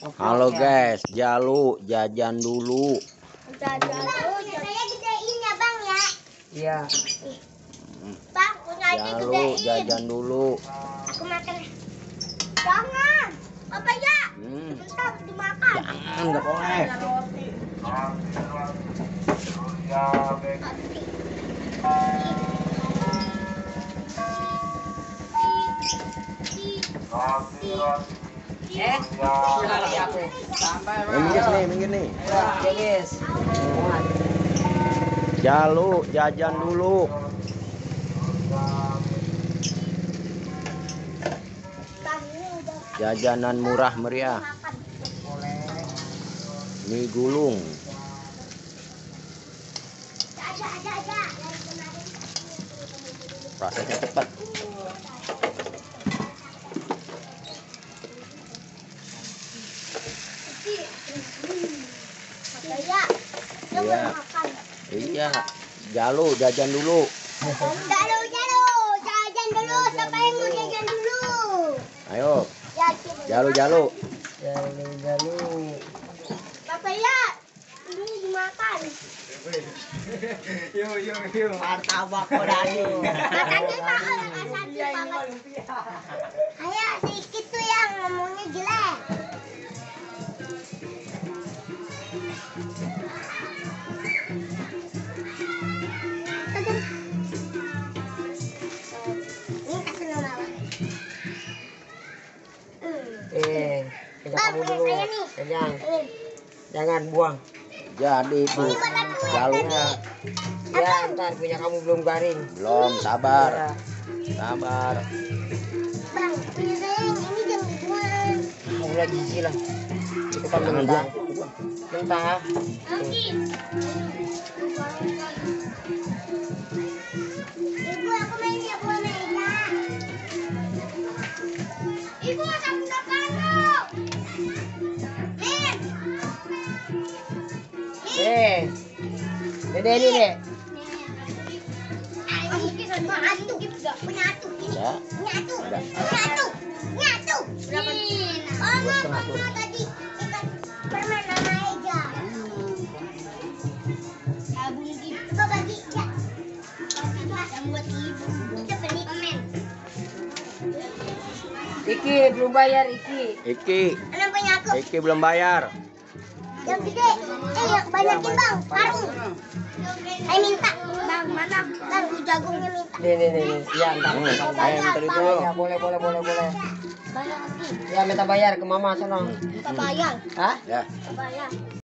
Halo guys, Jalu jajan dulu. Saya gedein ya bang ya. Iya. Bang, punya aja Jalu gedein. jajan dulu. Aku makan. Jangan. Apa ya? Bentar dimakan. Jangan, nggak boleh. Minggir nih. Ya guys. Jalu jajan dulu. Jajanan murah meriah. Mie gulung. Prosesnya cepat. Iya. Iya. Jalu jajan dulu. Jajan dulu. Siapa yang mau jajan dulu? Ayo. Jalu. Jalu. Papaya. Ini dimakan. Yuk. Martabak kodani. Makannya mahal, ayo sedikit tuh yang ngomongnya jelek. Ini kasih nama. Kita kamu dulu. Saya nih. Jangan buang. Jadi itu jalunya. Ya, ntar punya kamu belum garing. Belum, sabar. Sabar. Bang, punya saya yang ini jangan dibuang. Kamu lagi gila. Itu kan Jangan mentah. buang. Mentah. Ibu, aku main ya bola meja. Ibu, aku udah kamu. Dede ini deh. Iki belum bayar Iki belum bayar. Yang gede, yang banyakin bang, karung. Saya minta, bang mana? Bang, jagungnya minta. Nih. Ya, ntar. Minta itu. Ya, boleh. Banyak lagi. Ya, minta bayar ke mama sana. Kita bayar. Hah? Ya. Kita bayar.